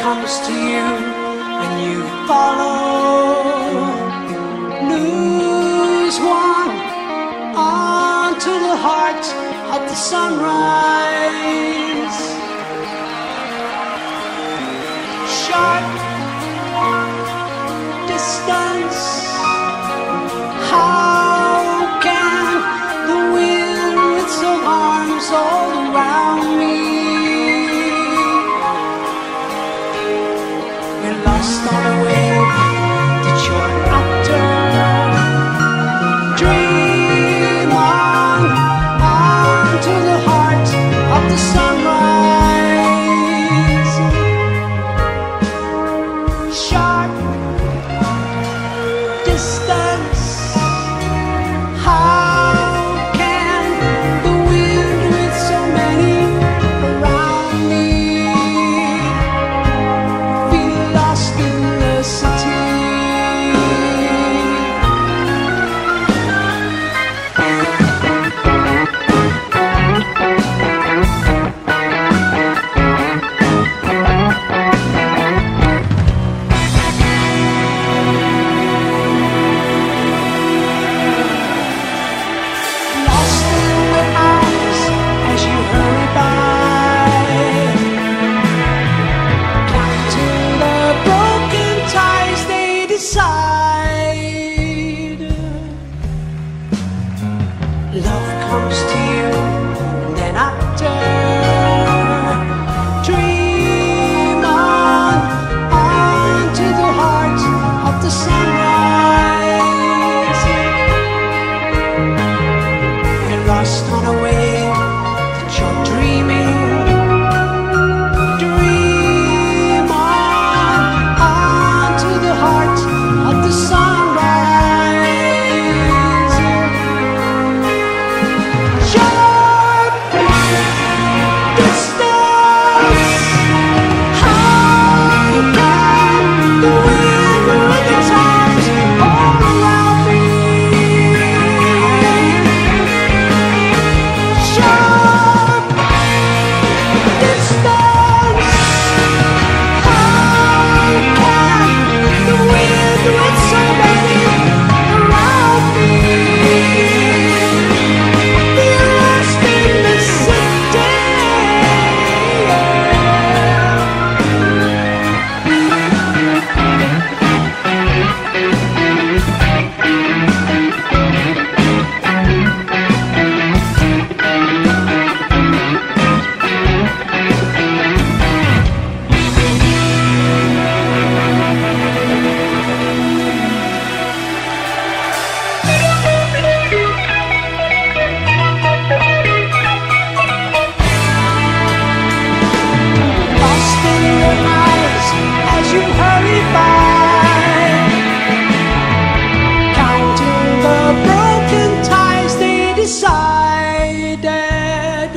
comes to you and you follow. Lose one onto the heart of the sunrise. Sharp distance. How can the wind with some arms all around me? You're lost on a wave that you're after. Dream on to the heart of the sunrise. Sharp distance. How can the wind with so many around me feel lost in the city? Lost in the eyes as you hurry by, counting the broken ties they decide. Love comes to you, and then after, dream on to the heart of the sunrise. You're lost on a wave that you're dreaming. Dream on to the heart of the sunrise. Sharp distance. How can the wind with its arms all around me? Sharp distance. How can the wind with so many around me feel lost in the city? Lost in your eyes as you hurry by, counting the broken ties they decided.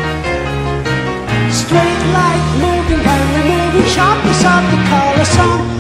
Straight light moving, hurry moving, sharpness of the color, some